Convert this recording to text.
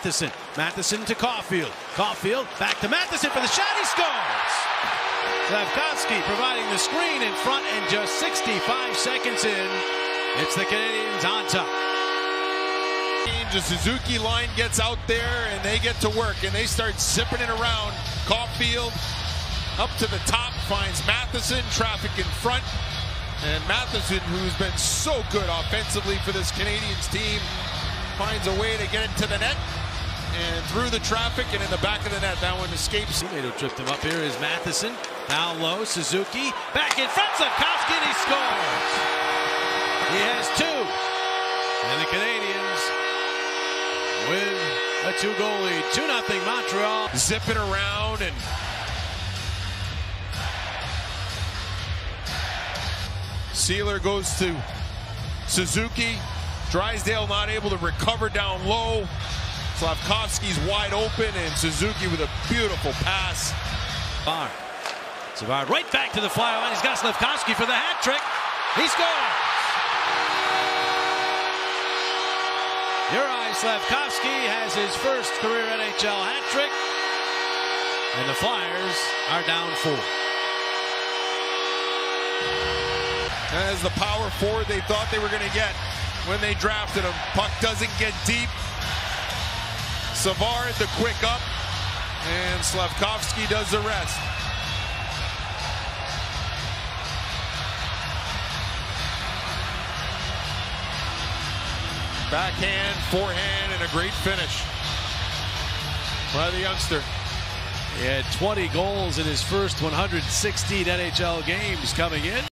Matheson. Matheson to Caulfield. Caulfield back to Matheson for the shot. He scores! Slafkovsky providing the screen in front, and just 65 seconds in, it's the Canadiens on top. The Suzuki line gets out there and they get to work and they start zipping it around. Caulfield up to the top, finds Matheson, traffic in front. And Matheson, who's been so good offensively for this Canadiens team, finds a way to get it to the net and through the traffic and in the back of the net. That one escapes. Teammate tripped him up. Here is Matheson. Down low, Suzuki. Back in front, Slafkovsky, and he scores. He has two. And the Canadiens with a 2-goal lead. 2-0 Montreal. Zip it around and Sealer goes to Suzuki. Drysdale not able to recover down low. Slafkovsky's wide open and Suzuki with a beautiful pass. Savard right back to the fly line. He's got Slafkovsky for the hat trick. He scores. Juraj Slafkovsky has his first career NHL hat trick, and the Flyers are down 4. As the power forward they thought they were going to get when they drafted him. Puck doesn't get deep. Savard the quick up, and Slafkovsky does the rest. Backhand, forehand, and a great finish by the youngster. He had 20 goals in his first 116 NHL games coming in.